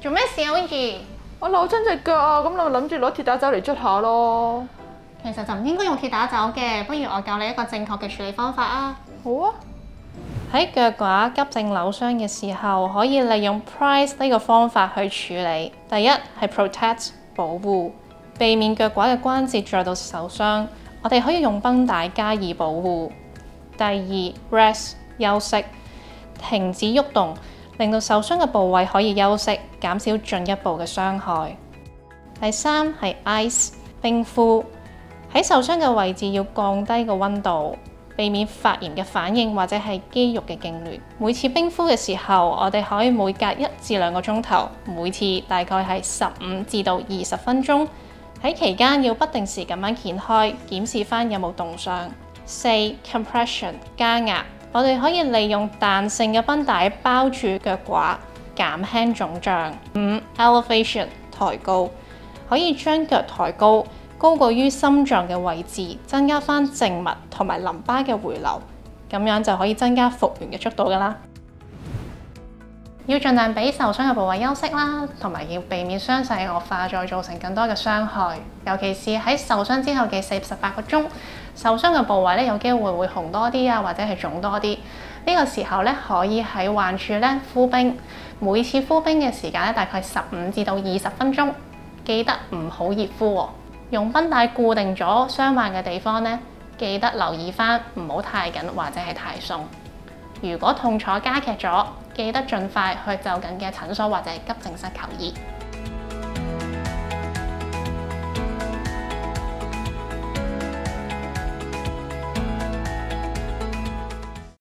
做咩事啊 Winky？ 我扭親隻腳啊，咁你咪諗住攞鐵打走嚟捽下咯。 其實就唔應該用鐵打走嘅，不如我教你一個正確嘅處理方法啊。 好啊。 喺腳踝急症扭傷嘅時候，可以利用 Price 呢個方法去處理。第一係 Protect 保護，避免腳踝嘅關節再度受傷。我哋可以用繃帶加以保護。第二 Rest 休息，停止喐動，令到受傷嘅部位可以休息，減少進一步嘅傷害。第三係 Ice 冰敷，喺受傷嘅位置要降低個溫度，避免發炎嘅反應或者係肌肉嘅痙攣。每次冰敷嘅時候，我哋可以每隔1至2個鐘頭，每次大概係15至到20分鐘。喺期間要不定時咁樣掀開，檢視翻有冇凍傷。4 Compression 加壓，我哋可以利用彈性嘅繃帶包住腳踝，減輕腫脹。5 Elevation 抬高，可以將腳抬高，高過於心臟嘅位置，增加翻靜脈同埋淋巴嘅回流，咁樣就可以增加復原嘅速度㗎啦。 要盡量俾受傷嘅部位休息啦，同埋要避免傷勢惡化，再造成更多嘅傷害。尤其是喺受傷之後嘅48個鐘，受傷嘅部位咧有機會會紅多啲啊，或者係腫多啲。呢個時候咧可以喺患處咧敷冰，每次敷冰嘅時間咧大概15至到20分鐘，記得唔好熱敷喎。用繃帶固定咗傷患嘅地方咧，記得留意翻唔好太緊或者係太鬆。如果痛楚加劇咗，記得盡快去就近嘅診所或者急症室求醫。